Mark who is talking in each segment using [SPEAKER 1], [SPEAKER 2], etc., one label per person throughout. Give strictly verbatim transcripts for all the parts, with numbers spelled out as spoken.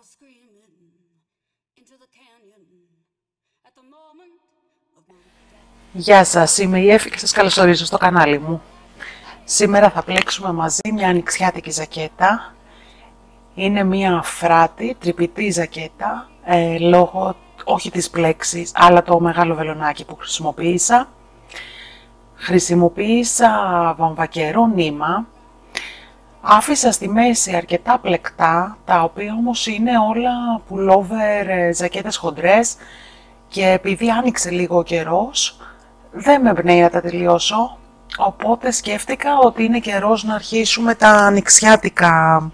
[SPEAKER 1] screaming into the canyon at the moment of my death.
[SPEAKER 2] Γεια σας, είμαι η Εφη και σας καλωσορίζω στο κανάλι μου. Σήμερα θα πλέξουμε μαζί μια ανοιξιάτικη ζακέτα. Είναι μια φράτη, τρυπητή ζακέτα, ε, λόγω όχι της πλέξης, αλλά το μεγάλο βελονάκι που χρησιμοποίησα. Χρησιμοποίησα βαμβακερό νήμα. Άφησα στη μέση αρκετά πλεκτά, τα οποία όμως είναι όλα pullover ζακέτες χοντρές και επειδή άνοιξε λίγο ο καιρός, δεν με εμπνέει να τα τελειώσω, οπότε σκέφτηκα ότι είναι καιρός να αρχίσουμε τα ανοιξιάτικα,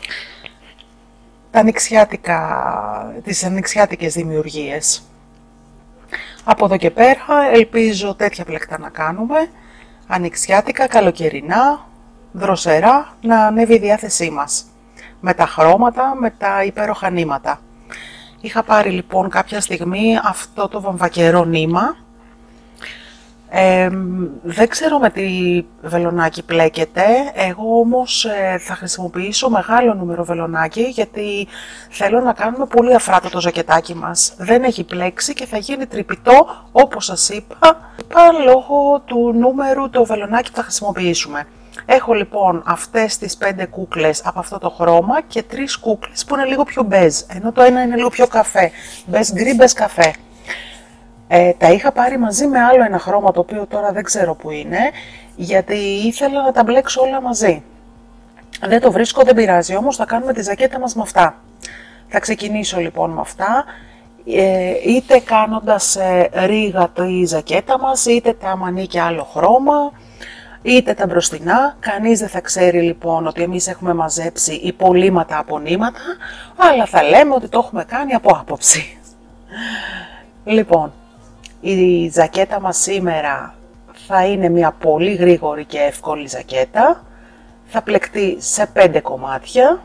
[SPEAKER 2] τα ανοιξιάτικα, τις ανοιξιάτικες δημιουργίες. Από εδώ και πέρα ελπίζω τέτοια πλεκτά να κάνουμε, ανοιξιάτικα, καλοκαιρινά, δροσερά, να ανέβει η διάθεσή μας, με τα χρώματα, με τα υπέροχα νήματα. Είχα πάρει λοιπόν κάποια στιγμή αυτό το βαμβακερό νήμα. Ε, δεν ξέρω με τι βελονάκι πλέκεται, εγώ όμως ε, θα χρησιμοποιήσω μεγάλο νούμερο βελονάκι γιατί θέλω να κάνουμε πολύ αφράτο το ζακετάκι μας. Δεν έχει πλέξει και θα γίνει τρυπητό όπως σας είπα, είπα λόγω του νούμερου το βελονάκι που θα χρησιμοποιήσουμε. Έχω λοιπόν αυτές τις πέντε κούκλες από αυτό το χρώμα και τρεις κούκλες που είναι λίγο πιο μπέζ, ενώ το ένα είναι λίγο πιο καφέ, μπέζ γκρι, μπέζ καφέ. Ε, τα είχα πάρει μαζί με άλλο ένα χρώμα το οποίο τώρα δεν ξέρω που είναι, γιατί ήθελα να τα μπλέξω όλα μαζί. Δεν το βρίσκω, δεν πειράζει, όμως θα κάνουμε τη ζακέτα μας με αυτά. Θα ξεκινήσω λοιπόν με αυτά, ε, είτε κάνοντας ε, ρίγα τη ζακέτα μας, είτε τα μανίκια άλλο χρώμα, είτε τα μπροστινά. Κανείς δεν θα ξέρει λοιπόν ότι εμείς έχουμε μαζέψει υπολείμματα από νήματα, αλλά θα λέμε ότι το έχουμε κάνει από άποψη. Λοιπόν, η ζακέτα μας σήμερα θα είναι μια πολύ γρήγορη και εύκολη ζακέτα. Θα πλεκτεί σε πέντε κομμάτια.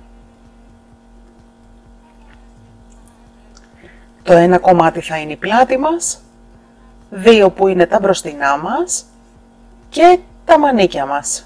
[SPEAKER 2] Το ένα κομμάτι θα είναι η πλάτη μας, δύο που είναι τα μπροστινά μας και τα μανίκια μας.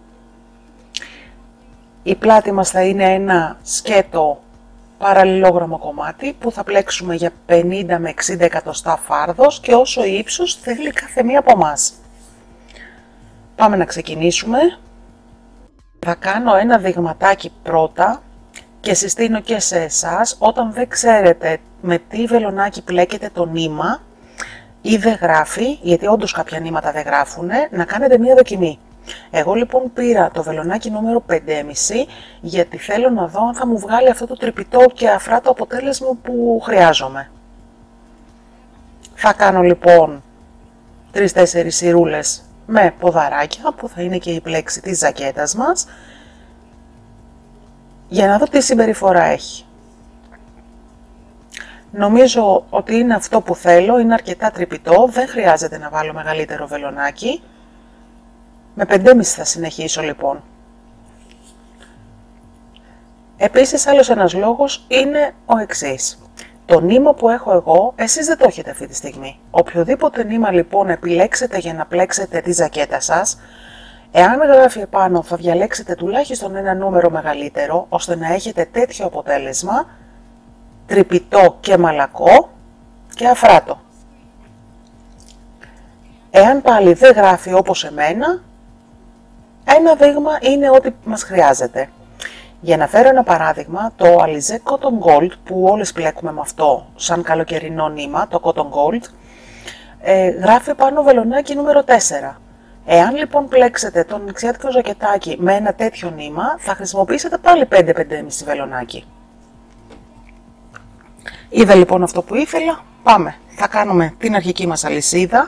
[SPEAKER 2] Η πλάτη μας θα είναι ένα σκέτο παραλληλόγραμμο κομμάτι που θα πλέξουμε για πενήντα με εξήντα εκατοστά φάρδος και όσο ύψος θέλει κάθε μία από εμάς. Πάμε να ξεκινήσουμε. Θα κάνω ένα δειγματάκι πρώτα και συστήνω και σε εσάς, όταν δεν ξέρετε με τι βελονάκι πλέκετε το νήμα ή δεν γράφει, γιατί όντως κάποια νήματα δεν γράφουν, να κάνετε μία δοκιμή. Εγώ λοιπόν πήρα το βελονάκι νούμερο πέντε κόμμα πέντε γιατί θέλω να δω αν θα μου βγάλει αυτό το τρυπητό και αφράτο αποτέλεσμα που χρειάζομαι. Θα κάνω λοιπόν τρεις τέσσερις σειρούλες με ποδαράκια που θα είναι και η πλέξη της ζακέτας μας για να δω τι συμπεριφορά έχει. Νομίζω ότι είναι αυτό που θέλω, είναι αρκετά τρυπητό, δεν χρειάζεται να βάλω μεγαλύτερο βελονάκι. Με πέντε κόμμα πέντε θα συνεχίσω λοιπόν. Επίσης άλλος ένας λόγος είναι ο εξής. Το νήμα που έχω εγώ, εσείς δεν το έχετε αυτή τη στιγμή. Οποιοδήποτε νήμα λοιπόν επιλέξετε για να πλέξετε τη ζακέτα σας, εάν γράφει επάνω θα διαλέξετε τουλάχιστον ένα νούμερο μεγαλύτερο, ώστε να έχετε τέτοιο αποτέλεσμα, τρυπητό και μαλακό και αφράτο. Εάν πάλι δεν γράφει όπως εμένα, ένα δείγμα είναι ό,τι μας χρειάζεται. Για να φέρω ένα παράδειγμα, το Alize Cotton Gold που όλες πλέκουμε με αυτό σαν καλοκαιρινό νήμα, το Cotton Gold, ε, γράφει πάνω βελονάκι νούμερο τέσσερα. Εάν λοιπόν πλέξετε το ανοιξιάτικο ζακετάκι με ένα τέτοιο νήμα, θα χρησιμοποιήσετε πάλι πέντε με πέντε κόμμα πέντε βελονάκι. Είδα λοιπόν αυτό που ήθελα, πάμε. Θα κάνουμε την αρχική μας αλυσίδα.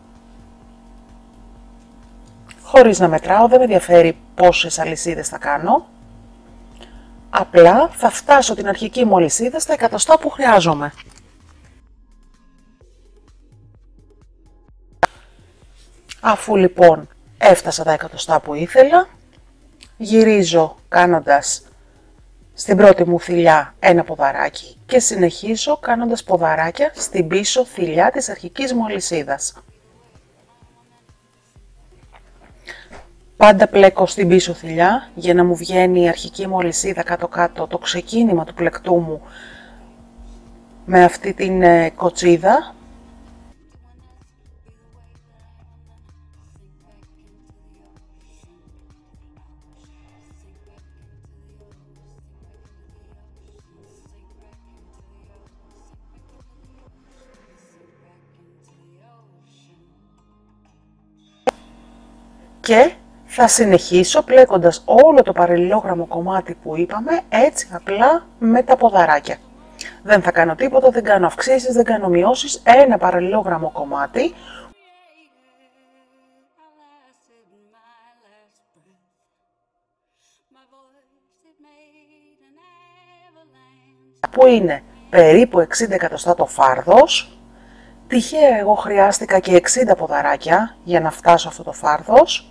[SPEAKER 2] Χωρίς να μετράω, δεν με ενδιαφέρει πόσες αλυσίδες θα κάνω. Απλά θα φτάσω την αρχική μου αλυσίδα στα εκατοστά που χρειάζομαι. Αφού λοιπόν έφτασα τα εκατοστά που ήθελα, γυρίζω κάνοντας στην πρώτη μου θηλιά ένα ποδαράκι και συνεχίζω κάνοντας ποδαράκια στην πίσω θηλιά της αρχικής μου αλυσίδας. Πάντα πλέκω στην πίσω θηλιά για να μου βγαίνει η αρχική μου αλυσίδα κάτω-κάτω, το ξεκίνημα του πλεκτού μου με αυτή την ε, κοτσίδα. Και θα συνεχίσω πλέκοντας όλο το παραλληλόγραμμο κομμάτι που είπαμε, έτσι απλά με τα ποδαράκια. Δεν θα κάνω τίποτα, δεν κάνω αυξήσεις, δεν κάνω μειώσεις, ένα παραλληλόγραμμο κομμάτι. Που είναι περίπου εξήντα εκατοστά το φάρδος. Τυχαία εγώ χρειάστηκα και εξήντα ποδαράκια για να φτάσω αυτό το φάρδος.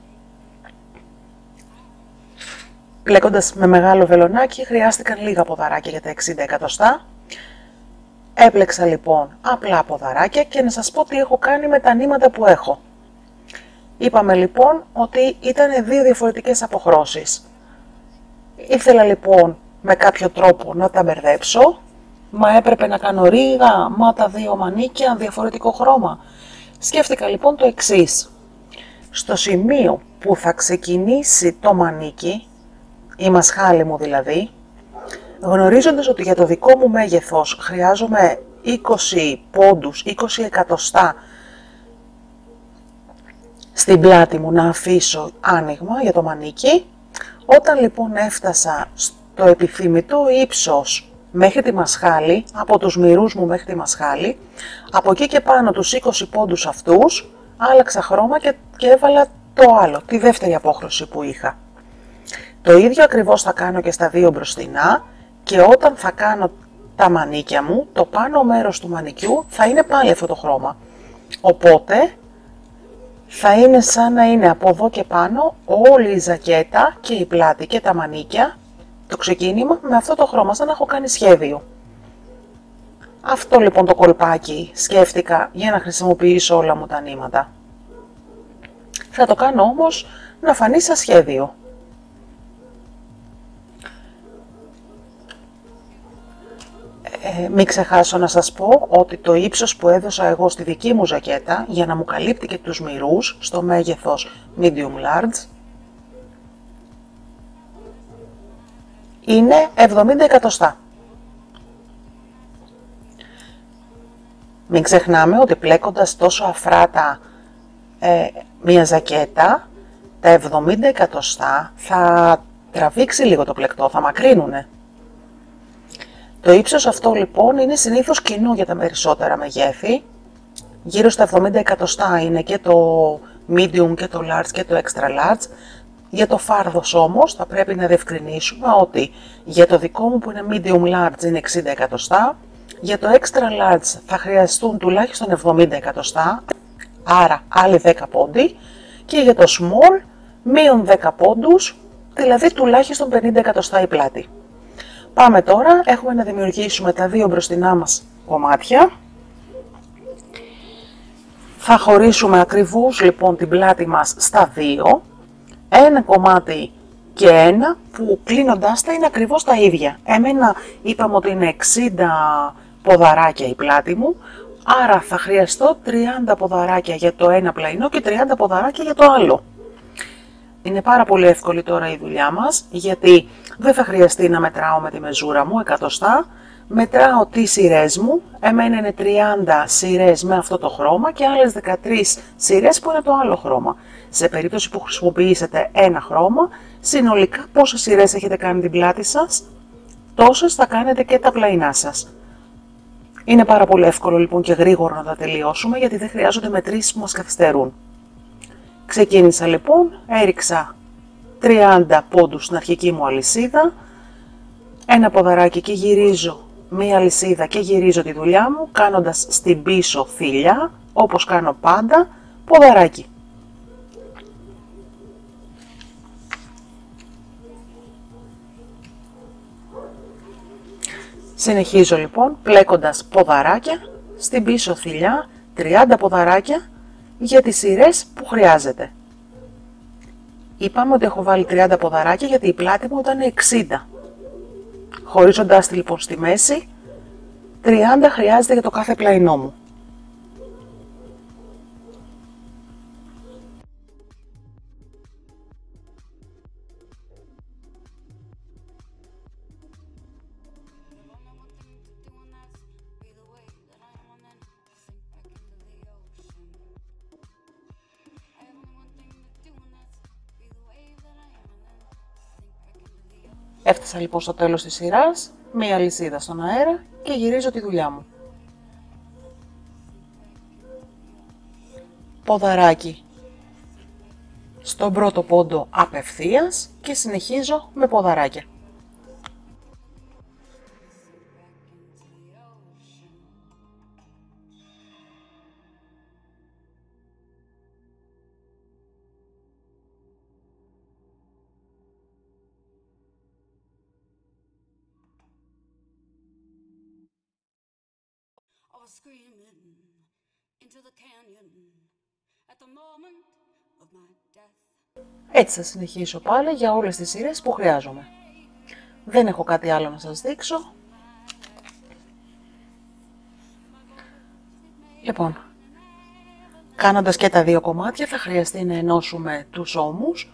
[SPEAKER 2] Πλέκοντας με μεγάλο βελονάκι χρειάστηκαν λίγα ποδαράκια για τα εξήντα εκατοστά. Έπλεξα λοιπόν απλά ποδαράκια και να σας πω τι έχω κάνει με τα νήματα που έχω. Είπαμε λοιπόν ότι ήταν δύο διαφορετικές αποχρώσεις. Ήθελα λοιπόν με κάποιο τρόπο να τα μπερδέψω. Μα έπρεπε να κάνω ρίγα, μα τα δύο μανίκια, διαφορετικό χρώμα. Σκέφτηκα λοιπόν το εξής. Στο σημείο που θα ξεκινήσει το μανίκι, η μασχάλη μου δηλαδή, γνωρίζοντας ότι για το δικό μου μέγεθος χρειάζομαι είκοσι πόντους, είκοσι εκατοστά στην πλάτη μου να αφήσω άνοιγμα για το μανίκι, όταν λοιπόν έφτασα στο επιθυμητό ύψος μέχρι τη μασχάλη, από τους μυρούς μου μέχρι τη μασχάλη, από εκεί και πάνω τους είκοσι πόντους αυτούς, άλλαξα χρώμα και, και έβαλα το άλλο, τη δεύτερη απόχρωση που είχα. Το ίδιο ακριβώς θα κάνω και στα δύο μπροστινά και όταν θα κάνω τα μανίκια μου, το πάνω μέρος του μανικιού θα είναι πάλι αυτό το χρώμα. Οπότε θα είναι σαν να είναι από εδώ και πάνω όλη η ζακέτα και η πλάτη και τα μανίκια, το ξεκίνημα με αυτό το χρώμα, σαν να έχω κάνει σχέδιο. Αυτό λοιπόν το κολπάκι σκέφτηκα για να χρησιμοποιήσω όλα μου τα νήματα. Θα το κάνω όμως να φανεί σαν σχέδιο. Ε, μην ξεχάσω να σας πω ότι το ύψος που έδωσα εγώ στη δική μου ζακέτα για να μου καλύπτει και τους μυρούς στο μέγεθος medium large είναι εβδομήντα εκατοστά. Μην ξεχνάμε ότι πλέκοντας τόσο αφράτα ε, μία ζακέτα, τα εβδομήντα εκατοστά θα τραβήξει λίγο το πλεκτό, θα μακρίνουνε. Το ύψος αυτό λοιπόν είναι συνήθως κοινό για τα περισσότερα μεγέθη. Γύρω στα εβδομήντα εκατοστά είναι και το medium και το large και το extra large. Για το φάρδος όμως θα πρέπει να διευκρινίσουμε ότι για το δικό μου που είναι medium large είναι εξήντα εκατοστά. Για το extra large θα χρειαστούν τουλάχιστον εβδομήντα εκατοστά, άρα άλλοι δέκα πόντι. Και για το small μείον δέκα πόντους, δηλαδή τουλάχιστον πενήντα εκατοστά η πλάτη. Πάμε τώρα, έχουμε να δημιουργήσουμε τα δύο μπροστινά μας κομμάτια. Θα χωρίσουμε ακριβώς λοιπόν την πλάτη μας στα δύο. Ένα κομμάτι και ένα που κλείνοντάς τα είναι ακριβώς τα ίδια. Εμένα είπαμε ότι είναι εξήντα ποδαράκια η πλάτη μου, άρα θα χρειαστώ τριάντα ποδαράκια για το ένα πλαϊνό και τριάντα ποδαράκια για το άλλο. Είναι πάρα πολύ εύκολη τώρα η δουλειά μας, γιατί δεν θα χρειαστεί να μετράω με τη μεζούρα μου εκατοστά. Μετράω τις σειρές μου, εμένα είναι τριάντα σειρές με αυτό το χρώμα και άλλες δεκατρείς σειρές που είναι το άλλο χρώμα. Σε περίπτωση που χρησιμοποιήσετε ένα χρώμα, συνολικά πόσες σειρές έχετε κάνει την πλάτη σας, τόσες θα κάνετε και τα πλαϊνά σας. Είναι πάρα πολύ εύκολο λοιπόν και γρήγορο να τα τελειώσουμε, γιατί δεν χρειάζονται μετρήσεις που μας καθυστερούν. Ξεκίνησα λοιπόν, έριξα τριάντα πόντους στην αρχική μου αλυσίδα, ένα ποδαράκι και γυρίζω μία αλυσίδα και γυρίζω τη δουλειά μου, κάνοντας στην πίσω θηλιά, όπως κάνω πάντα, ποδαράκι. Συνεχίζω λοιπόν πλέκοντας ποδαράκια στην πίσω θηλιά, τριάντα ποδαράκια για τις σειρές που χρειάζεται. Είπαμε ότι έχω βάλει τριάντα ποδαράκια γιατί η πλάτη μου ήταν εξήντα. Χωρίζοντάς τη λοιπόν στη μέση, τριάντα χρειάζεται για το κάθε πλαϊνό μου. Έφτασα λοιπόν στο τέλος της σειράς, μία λυσίδα στον αέρα και γυρίζω τη δουλειά μου. Ποδαράκι στον πρώτο πόντο απευθείας και συνεχίζω με ποδαράκια.
[SPEAKER 1] Screaming into the canyon at the moment of my death.
[SPEAKER 2] Έτσι θα συνεχίσω πάλι για όλες τις σειρές που χρειάζομαι. Δεν έχω κάτι άλλο να σας δείξω. Λοιπόν, κάνοντας και τα δύο κομμάτια θα χρειαστεί να ενώσουμε τους ώμους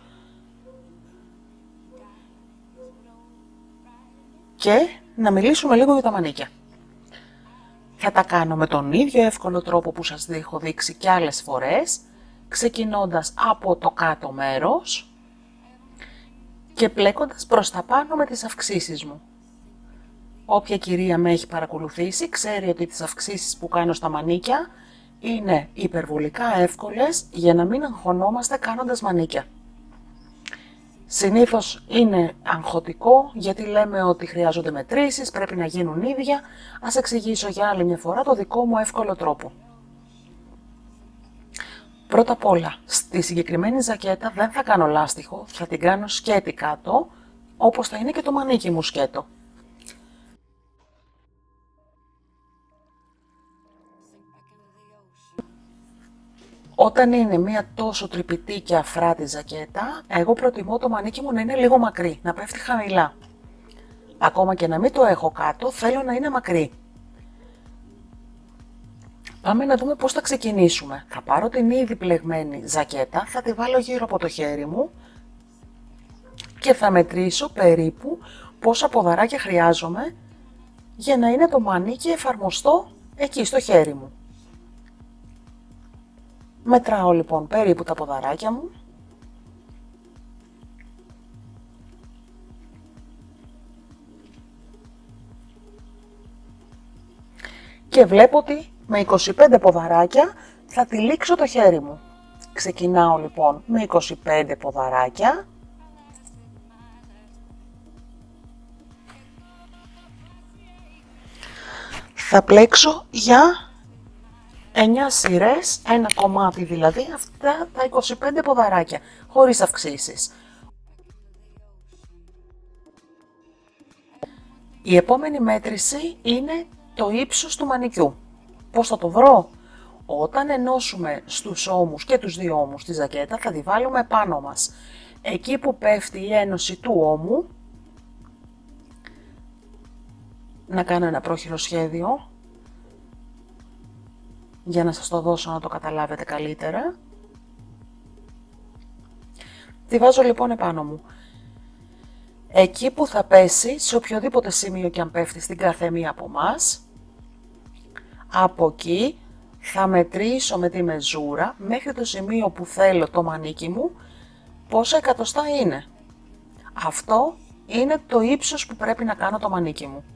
[SPEAKER 2] και να μιλήσουμε λίγο για τα μανίκια. Θα τα κάνω με τον ίδιο εύκολο τρόπο που σας έχω δείξει και άλλες φορές, ξεκινώντας από το κάτω μέρος και πλέκοντας προς τα πάνω με τις αυξήσεις μου. Όποια κυρία με έχει παρακολουθήσει ξέρει ότι τις αυξήσεις που κάνω στα μανίκια είναι υπερβολικά εύκολες για να μην αγχωνόμαστε κάνοντας μανίκια. Συνήθως είναι αγχωτικό γιατί λέμε ότι χρειάζονται μετρήσεις, πρέπει να γίνουν ίδια. Ας εξηγήσω για άλλη μια φορά το δικό μου εύκολο τρόπο. Πρώτα απ' όλα, στη συγκεκριμένη ζακέτα δεν θα κάνω λάστιχο, θα την κάνω σκέτη κάτω, όπως θα είναι και το μανίκι μου σκέτο. Όταν είναι μια τόσο τρυπητή και αφράτη ζακέτα, εγώ προτιμώ το μανίκι μου να είναι λίγο μακρύ, να πέφτει χαμηλά. Ακόμα και να μην το έχω κάτω, θέλω να είναι μακρύ. Πάμε να δούμε πώς θα ξεκινήσουμε. Θα πάρω την ήδη πλεγμένη ζακέτα, θα τη βάλω γύρω από το χέρι μου και θα μετρήσω περίπου πόσα ποδαράκια χρειάζομαι για να είναι το μανίκι εφαρμοστό εκεί στο χέρι μου. Μετράω λοιπόν περίπου τα ποδαράκια μου και βλέπω ότι με είκοσι πέντε ποδαράκια θα τυλίξω το χέρι μου. Ξεκινάω λοιπόν με είκοσι πέντε ποδαράκια. Θα πλέξω για εννιά σειρές, ένα κομμάτι δηλαδή, αυτά τα είκοσι πέντε ποδαράκια, χωρίς αυξήσεις. Η επόμενη μέτρηση είναι το ύψος του μανικιού. Πώς θα το βρω? Όταν ενώσουμε στους ώμους και τους δύο ώμους τη ζακέτα θα τη βάλουμε πάνω μας. Εκεί που πέφτει η ένωση του ώμου, να κάνω ένα πρόχειρο σχέδιο για να σας το δώσω να το καταλάβετε καλύτερα. Τη βάζω λοιπόν επάνω μου. Εκεί που θα πέσει, σε οποιοδήποτε σημείο και αν πέφτει στην κάθε μία από εμάς, από εκεί θα μετρήσω με τη μεζούρα μέχρι το σημείο που θέλω το μανίκι μου πόσα εκατοστά είναι. Αυτό είναι το ύψος που πρέπει να κάνω το μανίκι μου.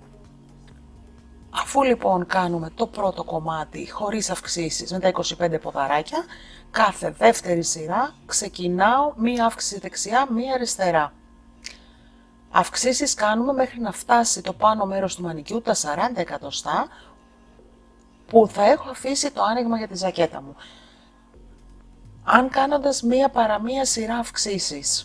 [SPEAKER 2] Αφού λοιπόν κάνουμε το πρώτο κομμάτι χωρίς αυξήσεις με τα είκοσι πέντε ποδαράκια, κάθε δεύτερη σειρά ξεκινάω μία αύξηση δεξιά, μία αριστερά. Αυξήσεις κάνουμε μέχρι να φτάσει το πάνω μέρος του μανικιού τα σαράντα εκατοστά που θα έχω αφήσει το άνοιγμα για τη ζακέτα μου. Αν κάνοντας μία παραμία σειρά αυξήσεις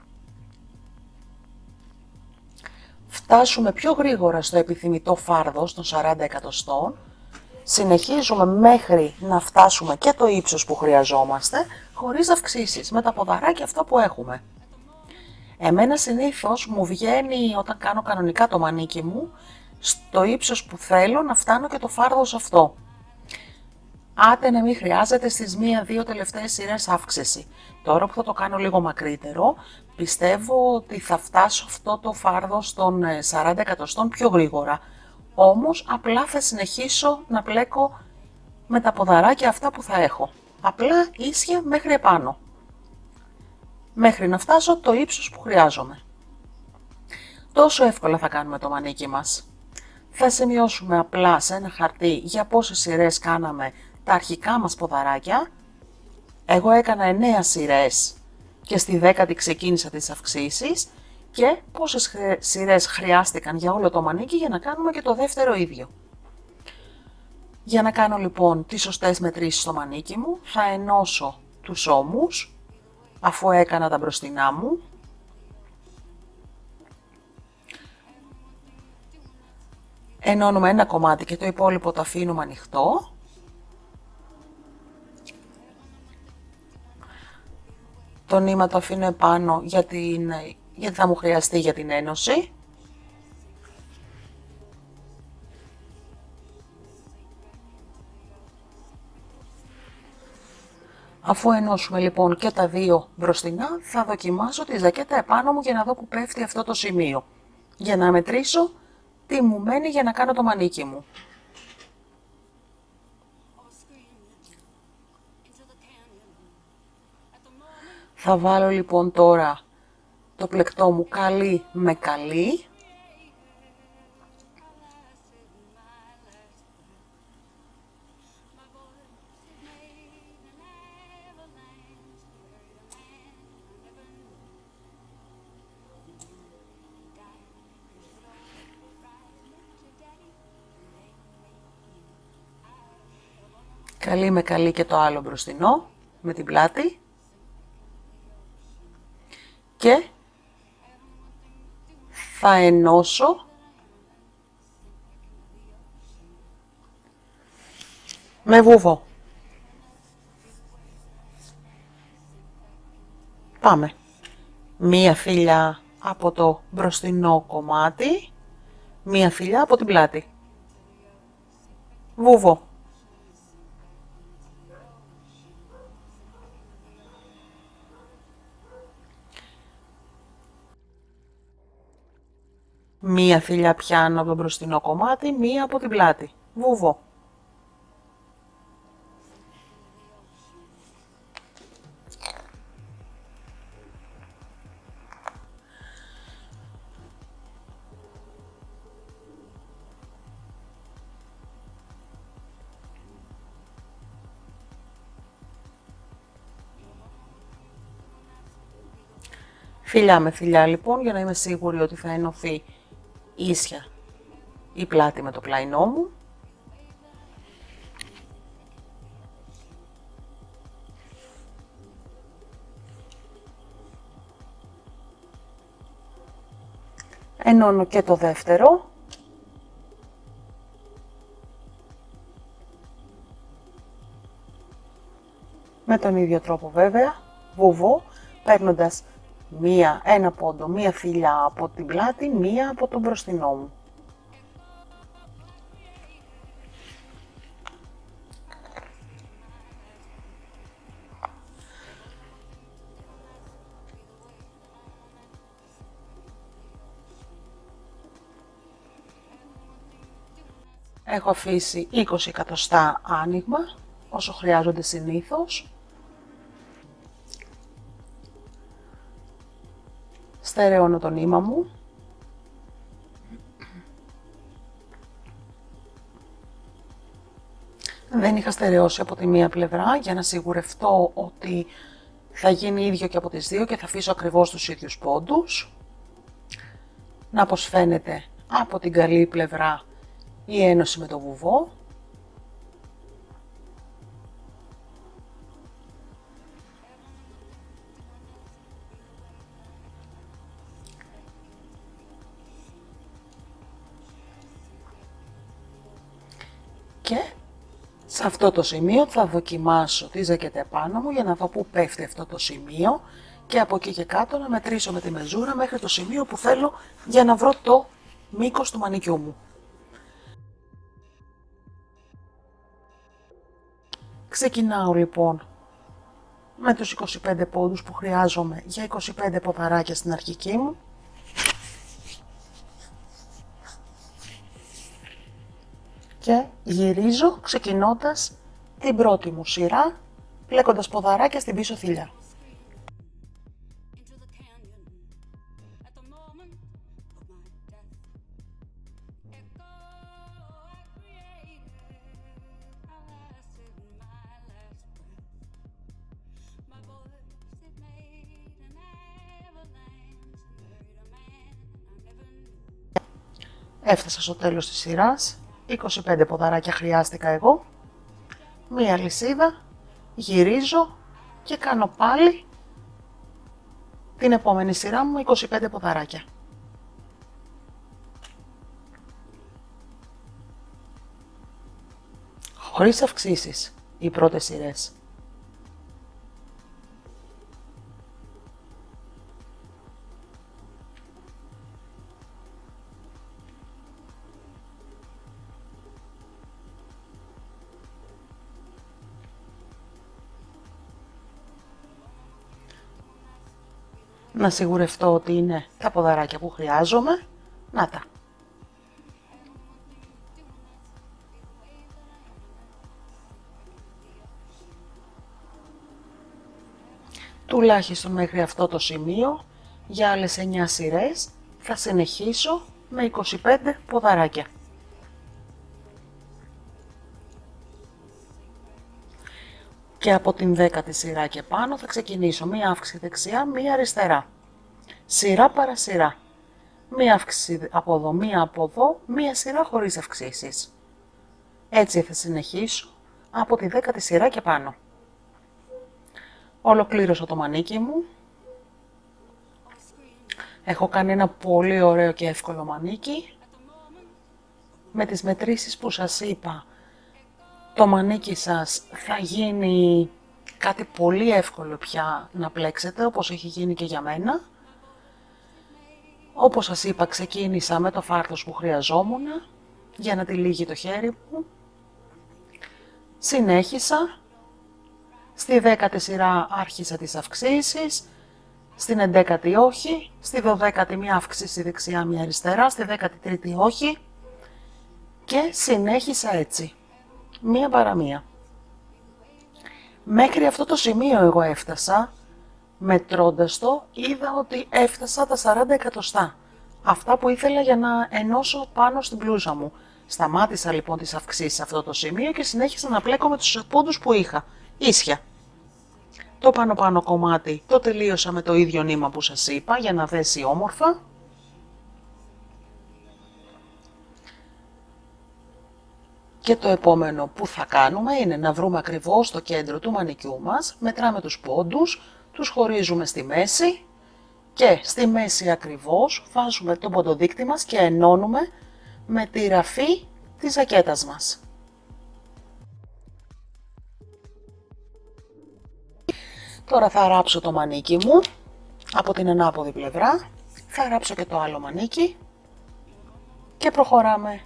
[SPEAKER 2] φτάσουμε πιο γρήγορα στο επιθυμητό φάρδος των σαράντα εκατοστών, συνεχίζουμε μέχρι να φτάσουμε και το ύψος που χρειαζόμαστε, χωρίς αυξήσεις, με τα ποδαράκια αυτά που έχουμε. Εμένα συνήθως μου βγαίνει όταν κάνω κανονικά το μανίκι μου, στο ύψος που θέλω να φτάνω και το φάρδος αυτό. Άτε να μην χρειάζεται στις μία-δύο τελευταίες σειρές αύξηση. Τώρα που θα το κάνω λίγο μακρύτερο, πιστεύω ότι θα φτάσω αυτό το φάρδος των σαράντα εκατοστών πιο γρήγορα. Όμως απλά θα συνεχίσω να πλέκω με τα ποδαράκια αυτά που θα έχω. Απλά ίσια μέχρι επάνω. Μέχρι να φτάσω το ύψος που χρειάζομαι. Τόσο εύκολα θα κάνουμε το μανίκι μας. Θα σημειώσουμε απλά σε ένα χαρτί για πόσες σειρές κάναμε τα αρχικά μας ποδαράκια. Εγώ έκανα εννέα σειρές και στη δέκατη ξεκίνησα τις αυξήσεις και πόσες σειρές χρειάστηκαν για όλο το μανίκι για να κάνουμε και το δεύτερο ίδιο. Για να κάνω λοιπόν τις σωστές μετρήσεις στο μανίκι μου, θα ενώσω τους ώμους, αφού έκανα τα μπροστινά μου. Ενώνουμε ένα κομμάτι και το υπόλοιπο το αφήνουμε ανοιχτό. Το νήμα το αφήνω επάνω για την, γιατί θα μου χρειαστεί για την ένωση. Αφού ενώσουμε λοιπόν και τα δύο μπροστινά, θα δοκιμάσω τη ζακέτα επάνω μου για να δω που πέφτει αυτό το σημείο. Για να μετρήσω τι μου μένει για να κάνω το μανίκι μου. Θα βάλω λοιπόν τώρα το πλεκτό μου καλή με καλή. Καλή με καλή και το άλλο μπροστινό με την πλάτη. Και θα ενώσω με βούβο. Πάμε. Μία φύλλα από το μπροστινό κομμάτι, μία φύλλα από την πλάτη. Βούβο. Μία φύλλα πιάνω από το μπροστινό κομμάτι, μία από την πλάτη. Βούβο. Φύλλα με φύλλα λοιπόν, για να είμαι σίγουρη ότι θα ενωθεί ίσια η πλάτη με το πλαϊνό μου. Ενώνω και το δεύτερο. Με τον ίδιο τρόπο βέβαια, βούβο, παίρνοντας μία, ένα πόντο, μία φύλλα από την πλάτη, μία από τον μπροστινό μου. Έχω αφήσει είκοσι εκατοστά άνοιγμα, όσο χρειάζονται συνήθως. Στερεώνω το νήμα μου. Δεν είχα στερεώσει από τη μία πλευρά για να σιγουρευτώ ότι θα γίνει ίδιο και από τις δύο και θα αφήσω ακριβώς τους ίδιους πόντους. Να πως φαίνεται από την καλή πλευρά η ένωση με το βουβό. Σε αυτό το σημείο θα δοκιμάσω τη ζακέτα επάνω μου για να δω πού πέφτει αυτό το σημείο και από εκεί και κάτω να μετρήσω με τη μεζούρα μέχρι το σημείο που θέλω για να βρω το μήκος του μανικιού μου. Ξεκινάω λοιπόν με τους είκοσι πέντε πόντους που χρειάζομαι για είκοσι πέντε ποδαράκια στην αρχική μου. Και γυρίζω ξεκινώντας την πρώτη μου σειρά, πλέκοντας ποδαράκια στην πίσω θηλιά. Έφτασα στο τέλος της σειράς, είκοσι πέντε ποδαράκια χρειάστηκα εγώ, μία λυσίδα, γυρίζω και κάνω πάλι την επόμενη σειρά μου είκοσι πέντε ποδαράκια. Χωρίς αυξήσεις οι πρώτες σειρές. Να σιγουρευτώ ότι είναι τα ποδαράκια που χρειάζομαι. Να τα. Τουλάχιστον μέχρι αυτό το σημείο, για άλλες εννιά σειρές, θα συνεχίσω με είκοσι πέντε ποδαράκια. Και από την δέκατη σειρά και πάνω θα ξεκινήσω μία αύξηση δεξιά, μία αριστερά. Σειρά παρά σειρά. Μία αύξηση από εδώ, μία από εδώ, μία σειρά χωρίς αυξήσεις. Έτσι θα συνεχίσω από τη δέκατη σειρά και πάνω. Ολοκλήρωσα το μανίκι μου. Έχω κάνει ένα πολύ ωραίο και εύκολο μανίκι. Με τις μετρήσεις που σας είπα, το μανίκι σας θα γίνει κάτι πολύ εύκολο πια να πλέξετε, όπως έχει γίνει και για μένα. Όπως σας είπα, ξεκίνησα με το φάρδος που χρειαζόμουν για να τυλίγει το χέρι μου. Συνέχισα. Στη δέκατη σειρά άρχισα τις αυξήσεις. Στην εντέκατη όχι. Στη δωδέκατη μία αύξηση δεξιά, μία αριστερά. Στη δέκατη τρίτη όχι. Και συνέχισα έτσι. Μία παρά μία. Μέχρι αυτό το σημείο εγώ έφτασα. Μετρώντας το, είδα ότι έφτασα τα σαράντα εκατοστά. Αυτά που ήθελα για να ενώσω πάνω στην μπλούζα μου. Σταμάτησα λοιπόν τις αυξήσεις σε αυτό το σημείο και συνέχισα να πλέκω με τους πόντους που είχα. Ίσια. Το πάνω πάνω κομμάτι το τελείωσα με το ίδιο νήμα που σας είπα για να δέσει όμορφα. Και το επόμενο που θα κάνουμε είναι να βρούμε ακριβώς το κέντρο του μανικιού μας. Μετράμε τους πόντους, τους χωρίζουμε στη μέση και στη μέση ακριβώς βάζουμε το ποντοδείκτη μας και ενώνουμε με τη ραφή της ζακέτας μας. Τώρα θα ράψω το μανίκι μου από την ανάποδη πλευρά, θα ράψω και το άλλο μανίκι και προχωράμε.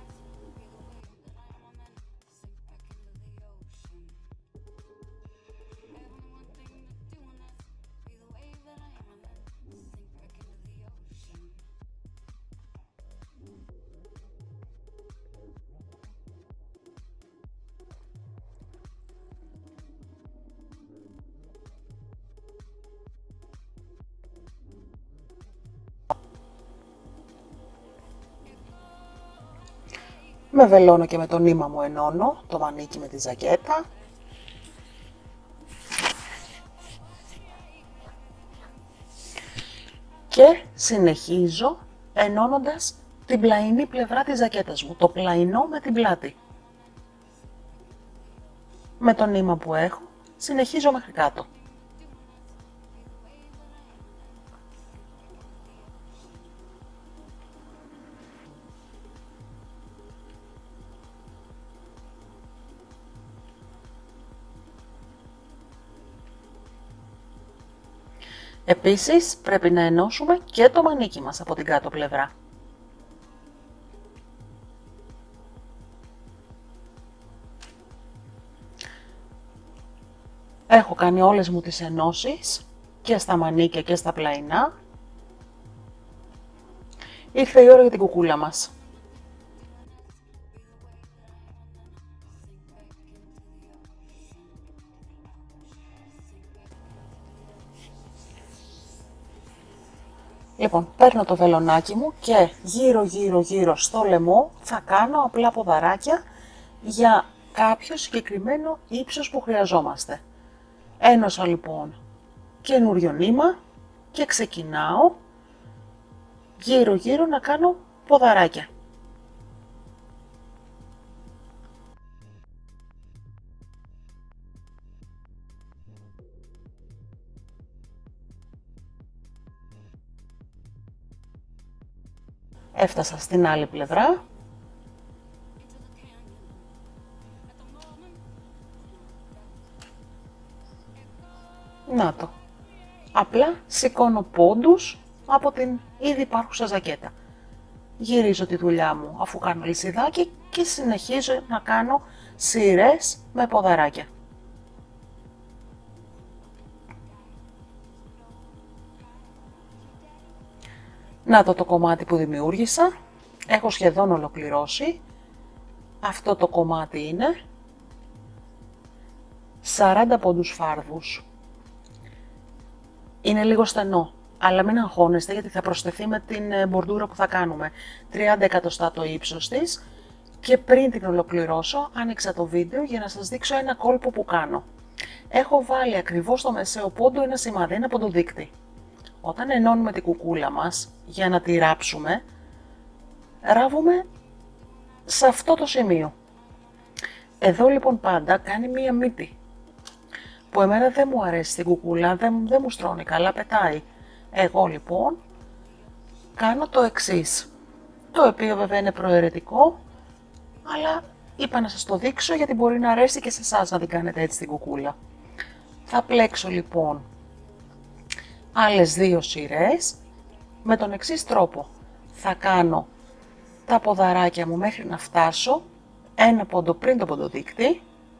[SPEAKER 2] Με βελώνω και με το νήμα μου ενώνω το μανίκι με τη ζακέτα. Και συνεχίζω ενώνοντας την πλαϊνή πλευρά της ζακέτας μου, το πλαϊνό με την πλάτη. Με το νήμα που έχω, συνεχίζω μέχρι κάτω. Επίσης πρέπει να ενώσουμε και το μανίκι μας από την κάτω πλευρά. Έχω κάνει όλες μου τις ενώσεις και στα μανίκια και στα πλαϊνά. Ήρθε η ώρα για την κουκούλα μας. Λοιπόν, παίρνω το βελονάκι μου και γύρω γύρω γύρω στο λαιμό θα κάνω απλά ποδαράκια για κάποιο συγκεκριμένο ύψος που χρειαζόμαστε. Ένωσα λοιπόν καινούριο νήμα και ξεκινάω γύρω γύρω να κάνω ποδαράκια. Έφτασα στην άλλη πλευρά. Να το. Απλά σηκώνω πόντους από την ήδη υπάρχουσα ζακέτα. Γυρίζω τη δουλειά μου αφού κάνω λυσιδάκι και συνεχίζω να κάνω σειρές με ποδαράκια. Να το το κομμάτι που δημιούργησα. Έχω σχεδόν ολοκληρώσει. Αυτό το κομμάτι είναι σαράντα πόντους φάρδους. Είναι λίγο στενό, αλλά μην αγχώνεστε γιατί θα προσθεθεί με την μπορντούρα που θα κάνουμε. τριάντα εκατοστά το ίψος της και πριν την ολοκληρώσω άνοιξα το βίντεο για να σας δείξω ένα κόλπο που κάνω. Έχω βάλει ακριβώς στο μεσαίο πόντο ένα σημάδι, ένα ποντοδείκτη. Όταν ενώνουμε την κουκούλα μας για να τη ράψουμε, ράβουμε σε αυτό το σημείο. Εδώ λοιπόν πάντα κάνει μία μύτη, που εμένα δεν μου αρέσει στην κουκούλα, δεν, δεν μου στρώνει καλά, πετάει. Εγώ λοιπόν κάνω το εξής, το οποίο βέβαια είναι προαιρετικό, αλλά είπα να σας το δείξω γιατί μπορεί να αρέσει και σε εσάς να την κάνετε έτσι την κουκούλα. Θα πλέξω λοιπόν άλλες δύο σειρές με τον εξής τρόπο. Θα κάνω τα ποδαράκια μου μέχρι να φτάσω ένα πόντο πριν το ποντοδείκτη.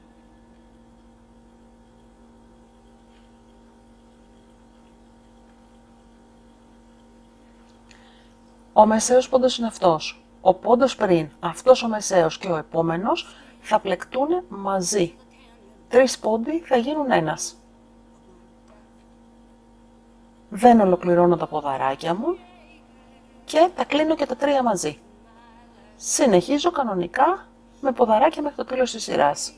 [SPEAKER 2] Ο μεσαίος πόντος είναι αυτός. Ο πόντος πριν, αυτός ο μεσαίος και ο επόμενος θα πλεκτούν μαζί. Τρεις πόντοι θα γίνουν ένας. Δεν ολοκληρώνω τα ποδαράκια μου και τα κλείνω και τα τρία μαζί. Συνεχίζω κανονικά με ποδαράκια μέχρι το τέλος της σειράς.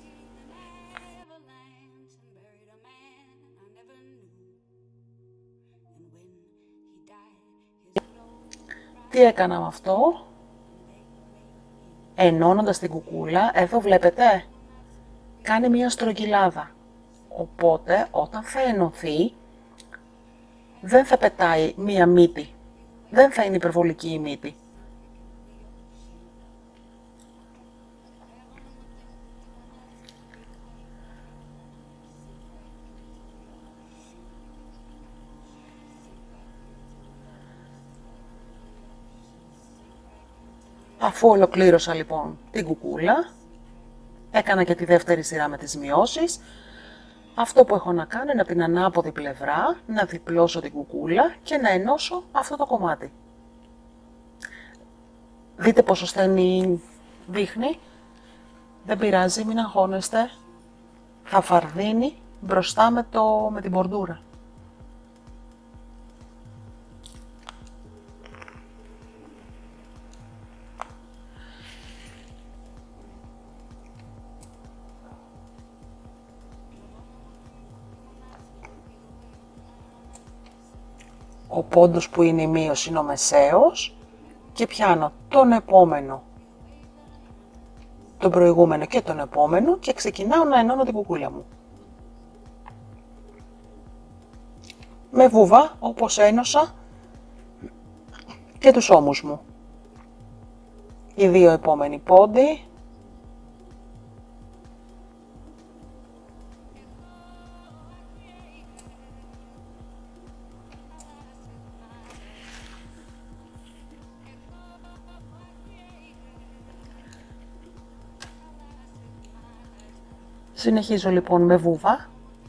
[SPEAKER 2] Τι έκανα με αυτό? Ενώνοντας την κουκούλα, εδώ βλέπετε, κάνει μία στρογγυλάδα. Οπότε όταν θα ενωθεί, δεν θα πετάει μία μύτη. Δεν θα είναι υπερβολική η μύτη. Αφού ολοκλήρωσα λοιπόν την κουκούλα, έκανα και τη δεύτερη σειρά με τις μειώσεις. Αυτό που έχω να κάνω είναι από την ανάποδη πλευρά να διπλώσω την κουκούλα και να ενώσω αυτό το κομμάτι. Δείτε πόσο στενή δείχνει. Δεν πειράζει, μην αγχώνεστε. Θα φαρδίνει μπροστά με, το, με την μπορντούρα. Ο πόντος που είναι η μείωση είναι ο μεσαίος και πιάνω τον επόμενο, τον προηγούμενο και τον επόμενο και ξεκινάω να ενώνω την κουκούλα μου. Με βουβά όπως ένωσα και τους ώμους μου. Οι δύο επόμενοι πόντοι. Συνεχίζω λοιπόν με βούβα,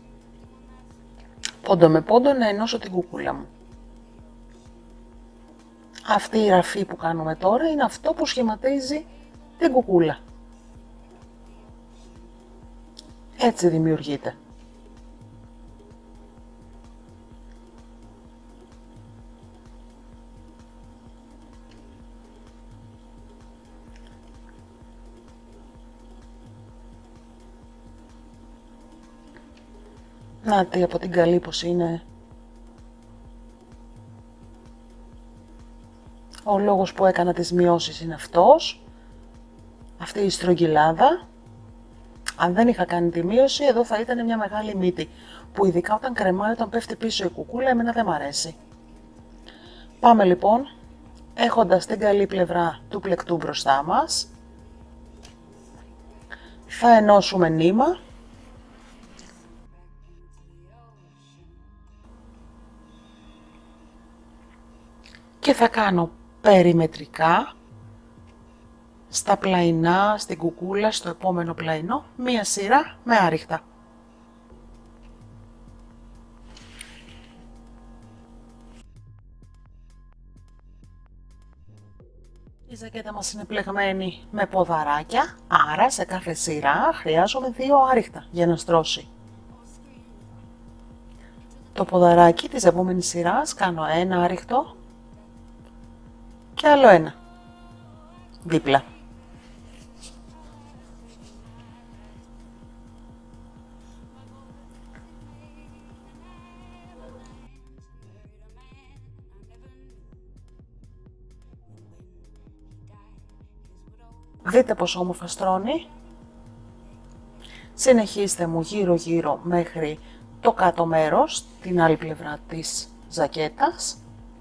[SPEAKER 2] πόντο με πόντο να ενώσω την κουκούλα μου. Αυτή η ραφή που κάνουμε τώρα είναι αυτό που σχηματίζει την κουκούλα. Έτσι δημιουργείται. Να τι από την καλή πως είναι. Ο λόγος που έκανα τις μειώσεις είναι αυτός. Αυτή η στρογγυλάδα. Αν δεν είχα κάνει τη μείωση, εδώ θα ήταν μια μεγάλη μύτη. Που ειδικά όταν κρεμάει, όταν πέφτει πίσω η κουκούλα, εμένα δεν μ' αρέσει. Πάμε λοιπόν, έχοντας την καλή πλευρά του πλεκτού μπροστά μας. Θα ενώσουμε νήμα. Και θα κάνω περιμετρικά στα πλαϊνά, στην κουκούλα, στο επόμενο πλαϊνό, μία σειρά με άριχτα. Η ζακέτα μας είναι πλεγμένη με ποδαράκια, άρα σε κάθε σειρά χρειάζομαι δύο άριχτα για να στρώσει. Το ποδαράκι της επόμενης σειράς κάνω ένα άριχτο και άλλο ένα, δίπλα. Δείτε πόσο όμορφα στρώνει. Συνεχίστε μου γύρω γύρω μέχρι το κάτω μέρος, την άλλη πλευρά της ζακέτας.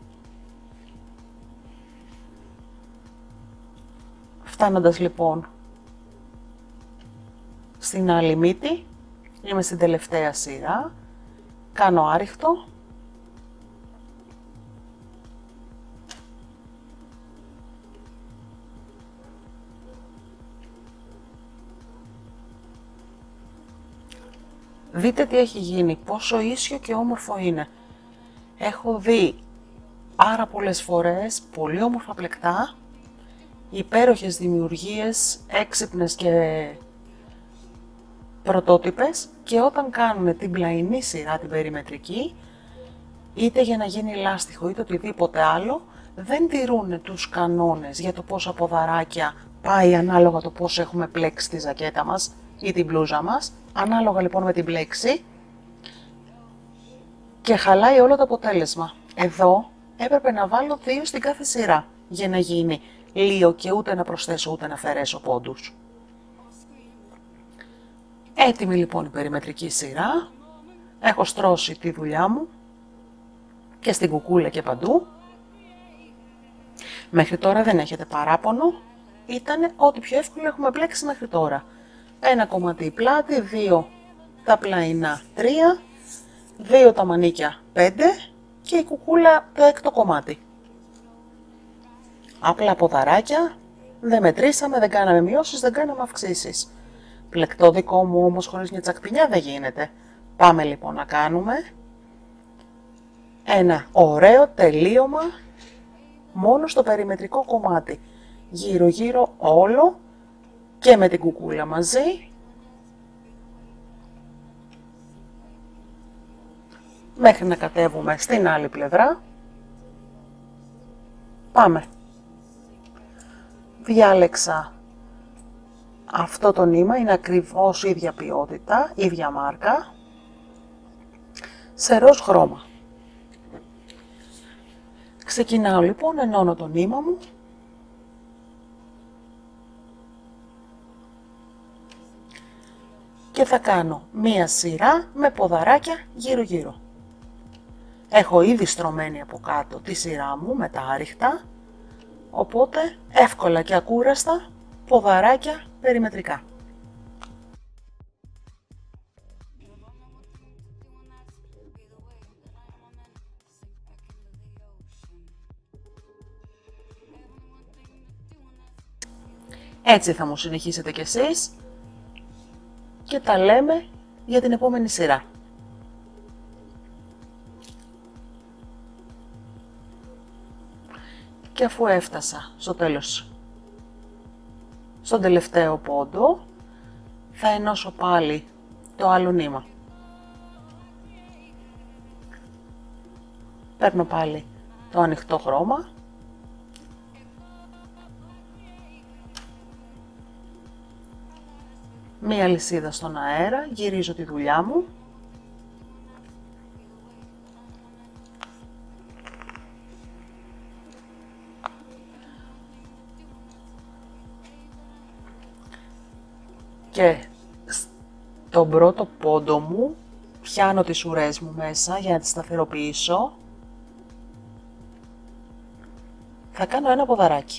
[SPEAKER 2] Φτάνοντας λοιπόν στην άλλη μύτη, είμαι στην τελευταία σειρά, κάνω άριχτο. Δείτε τι έχει γίνει, πόσο ίσιο και όμορφο είναι. Έχω δει πάρα πολλές φορές, πολύ όμορφα πλεκτά, υπέροχες δημιουργίες, έξυπνες και πρωτότυπες, και όταν κάνουν την πλαϊνή σειρά, την περιμετρική, είτε για να γίνει λάστιχο είτε οτιδήποτε άλλο, δεν τηρούν τους κανόνες για το πόσα ποδαράκια πάει ανάλογα το πόσο έχουμε πλέξει τη ζακέτα μας ή την μπλούζα μας, ανάλογα λοιπόν με την πλέξη, και χαλάει όλο το αποτέλεσμα. Εδώ έπρεπε να βάλω δύο στην κάθε σειρά για να γίνει λίγο και ούτε να προσθέσω ούτε να αφαιρέσω πόντους. Έτοιμη λοιπόν η περιμετρική σειρά. Έχω στρώσει τη δουλειά μου και στην κουκούλα και παντού. Μέχρι τώρα δεν έχετε παράπονο. Ήταν ό,τι πιο εύκολο έχουμε πλέξει μέχρι τώρα. Ένα κομμάτι η πλάτη, δύο τα πλαϊνά, τρία, δύο τα μανίκια, πέντε, και η κουκούλα το έκτο κομμάτι. Απλά ποδαράκια, δεν μετρήσαμε, δεν κάναμε μειώσεις, δεν κάναμε αυξήσεις. Πλεκτό δικό μου όμως χωρίς μια τσακπινιά δεν γίνεται. Πάμε λοιπόν να κάνουμε ένα ωραίο τελείωμα μόνο στο περιμετρικό κομμάτι. Γύρω γύρω όλο και με την κουκούλα μαζί. Μέχρι να κατέβουμε στην άλλη πλευρά. Πάμε. Διάλεξα αυτό το νήμα, είναι ακριβώς ίδια ποιότητα, ίδια μάρκα, σε ροζ χρώμα. Ξεκινάω λοιπόν, ενώνω το νήμα μου. Και θα κάνω μία σειρά με ποδαράκια γύρω γύρω. Έχω ήδη στρωμένη από κάτω τη σειρά μου με τα άριχτα, οπότε εύκολα και ακούραστα ποδαράκια περιμετρικά. Έτσι θα μου συνεχίσετε κι εσείς. και τα λέμε για την επόμενη σειρά. Και αφού έφτασα στο τέλος, στον τελευταίο πόντο, θα ενώσω πάλι το άλλο νήμα. Παίρνω πάλι το ανοιχτό χρώμα μία λυσίδα στον αέρα, γυρίζω τη δουλειά μου και στον πρώτο πόντο μου πιάνω τις ουρές μου μέσα για να τις σταθεροποιήσω. Θα κάνω ένα ποδαράκι.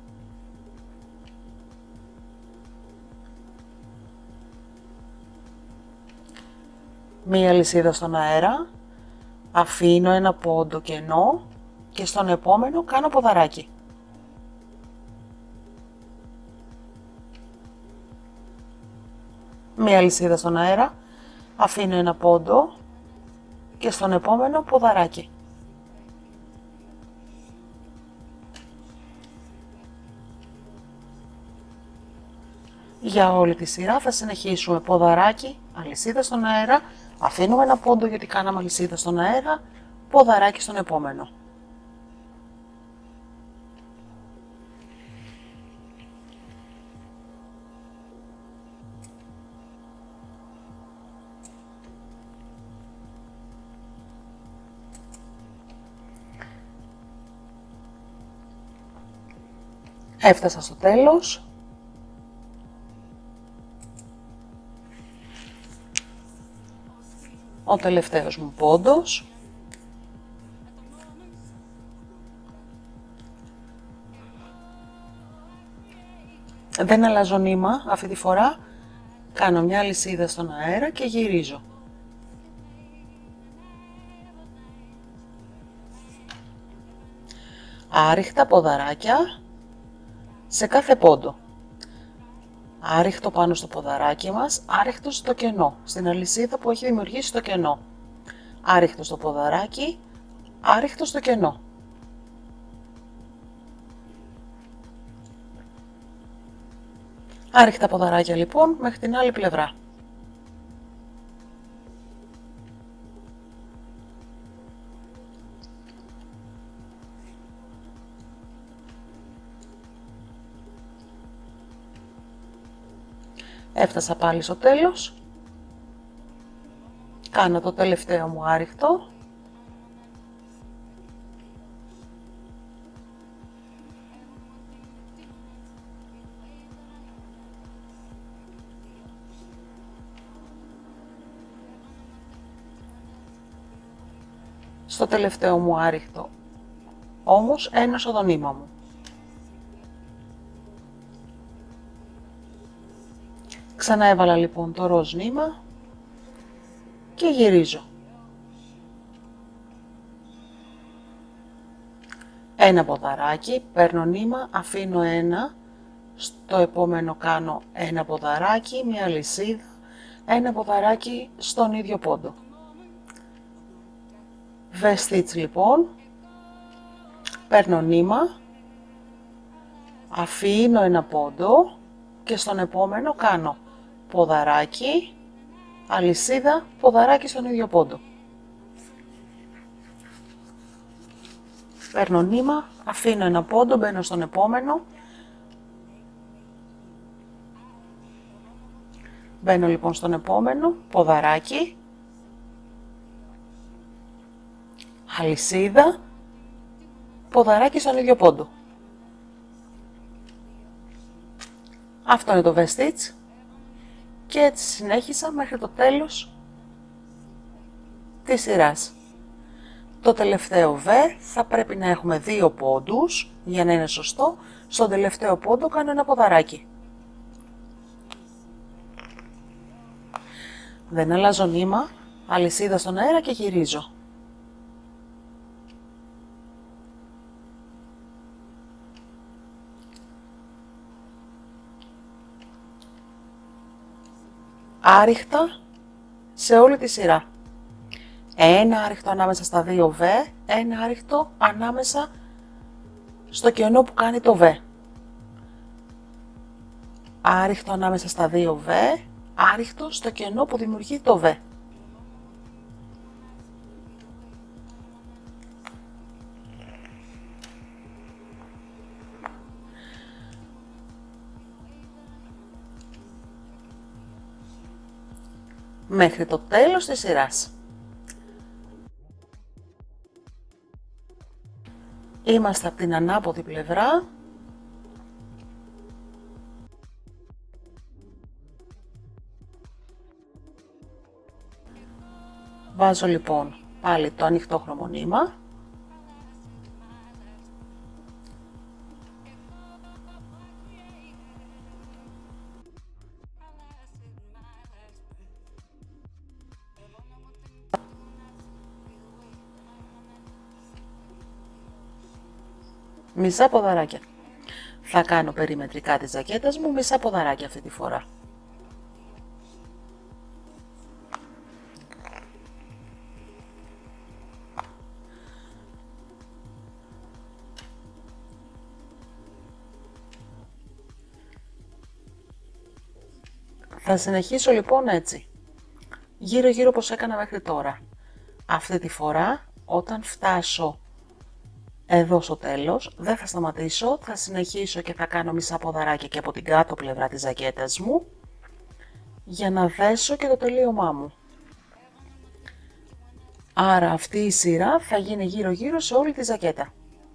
[SPEAKER 2] Μία λυσίδα στον αέρα, αφήνω ένα πόντο κενό και στον επόμενο κάνω ποδαράκι. Μία λυσίδα στον αέρα, αφήνω ένα πόντο και στον επόμενο ποδαράκι. Για όλη τη σειρά θα συνεχίσουμε ποδαράκι, αλυσίδα στον αέρα, αφήνουμε ένα πόντο γιατί κάναμε αλυσίδα στον αέρα, ποδαράκι στον επόμενο. Έφτασα στο τέλος. Ο τελευταίος μου πόντος. Δεν αλλάζω νήμα αυτή τη φορά. Κάνω μια λυσίδα στον αέρα και γυρίζω. Άριχτα ποδαράκια σε κάθε πόντο. Άριχτο πάνω στο ποδαράκι μας, άριχτο στο κενό, στην αλυσίδα που έχει δημιουργήσει το κενό. Άριχτο στο ποδαράκι, άριχτο στο κενό. Άριχτα ποδαράκια λοιπόν μέχρι την άλλη πλευρά. Έφτασα πάλι στο τέλος, κάνω το τελευταίο μου άριχτο, στο τελευταίο μου άριχτο όμως ένωσα το νήμα μου. Ξανά έβαλα λοιπόν το ροζ νήμα και γυρίζω. Ένα ποδαράκι, παίρνω νήμα, αφήνω ένα, στο επόμενο κάνω ένα ποδαράκι, μια λυσίδα, ένα ποδαράκι στον ίδιο πόντο. V-stitch λοιπόν, παίρνω νήμα, αφήνω ένα πόντο και στον επόμενο κάνω ποδαράκι, αλυσίδα, ποδαράκι στον ίδιο πόντο. Παίρνω νήμα, αφήνω ένα πόντο, μπαίνω στον επόμενο. Μπαίνω λοιπόν στον επόμενο, ποδαράκι, αλυσίδα, ποδαράκι στον ίδιο πόντο. Αυτό είναι το V-stitch και έτσι συνέχισα μέχρι το τέλος της σειράς. Το τελευταίο V θα πρέπει να έχουμε δύο πόντους για να είναι σωστό. Στον τελευταίο πόντο κάνω ένα ποδαράκι. Δεν αλλάζω νήμα, αλυσίδα στον αέρα και γυρίζω. άριχτα σε όλη τη σειρά. Ένα άριχτο ανάμεσα στα δύο β, ένα άριχτο ανάμεσα στο κενό που κάνει το β. Άριχτο ανάμεσα στα δύο β, άριχτο στο κενό που δημιουργεί το β. Μέχρι το τέλος της σειράς. Είμαστε από την ανάποδη πλευρά. Βάζω λοιπόν πάλι το ανοιχτό χρωμονήμα. Μισά ποδαράκια. Θα κάνω περιμετρικά της ζακέτας μου μισά ποδαράκια αυτή τη φορά. Θα συνεχίσω λοιπόν έτσι, γύρω γύρω όπως έκανα μέχρι τώρα. Αυτή τη φορά όταν φτάσω εδώ στο τέλος δεν θα σταματήσω, θα συνεχίσω και θα κάνω μισά ποδαράκια και από την κάτω πλευρά της ζακέτας μου για να δέσω και το τελείωμά μου. Άρα αυτή η σειρά θα γίνει γύρω γύρω σε όλη τη ζακέτα.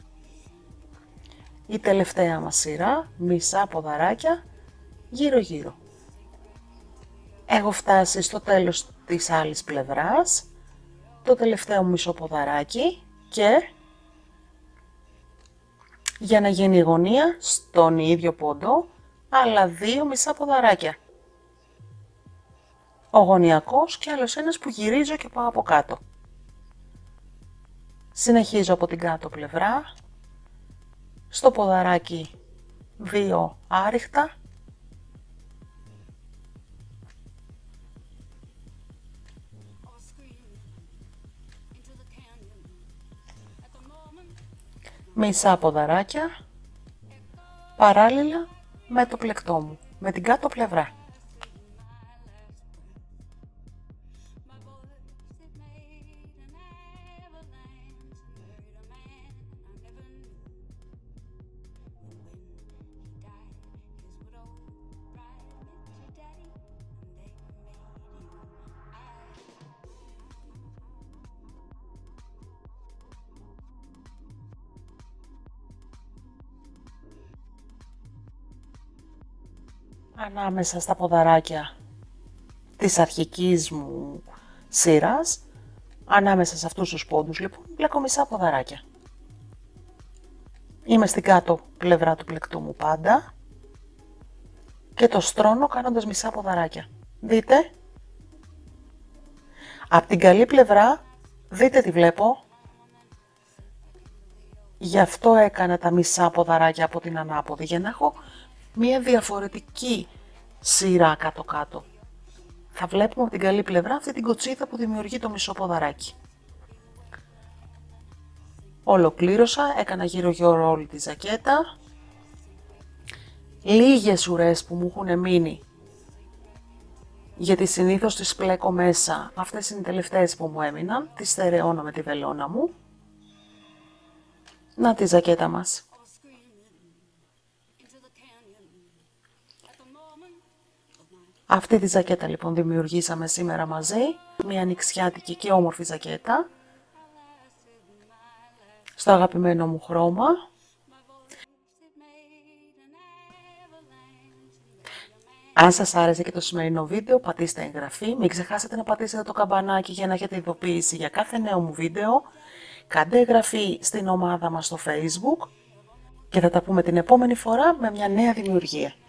[SPEAKER 2] Η τελευταία μας σειρά, μισά ποδαράκια γύρω γύρω. Έχω φτάσει στο τέλος της άλλης πλευράς, το τελευταίο μισό ποδαράκι και για να γίνει η γωνία στον ίδιο πόντο, άλλα δύο μισά ποδαράκια. Ο γωνιακός και άλλος ένας που γυρίζω και πάω από κάτω. Συνεχίζω από την κάτω πλευρά, στο ποδαράκι δύο άριχτα. Μισά ποδαράκια παράλληλα με το πλεκτό μου, με την κάτω πλευρά. Ανάμεσα στα ποδαράκια της αρχικής μου σειράς, ανάμεσα σε αυτούς τους πόντους λοιπόν, πλέκω μισά ποδαράκια. Είμαι στην κάτω πλευρά του πλεκτού μου πάντα και το στρώνω κάνοντας μισά ποδαράκια. Δείτε, από την καλή πλευρά, δείτε τι βλέπω, γι' αυτό έκανα τα μισά ποδαράκια από την ανάποδη, για να έχω μία διαφορετική σειρά κάτω-κάτω. Θα βλέπουμε από την καλή πλευρά αυτή την κοτσίδα που δημιουργεί το μισό ποδαράκι. Ολοκλήρωσα, έκανα γύρω γύρω όλη τη ζακέτα. Λίγες ουρές που μου έχουν μείνει, γιατί συνήθως τις πλέκω μέσα, αυτές είναι οι τελευταίες που μου έμειναν, τις στερεώνω με τη βελόνα μου. Να τη ζακέτα μας. Αυτή τη ζακέτα λοιπόν δημιουργήσαμε σήμερα μαζί, μια ανοιξιάτικη και όμορφη ζακέτα, στο αγαπημένο μου χρώμα. Αν σας άρεσε και το σημερινό βίντεο, πατήστε εγγραφή, μην ξεχάσετε να πατήσετε το καμπανάκι για να έχετε ειδοποίηση για κάθε νέο μου βίντεο. Κάντε εγγραφή στην ομάδα μας στο Facebook και θα τα πούμε την επόμενη φορά με μια νέα δημιουργία.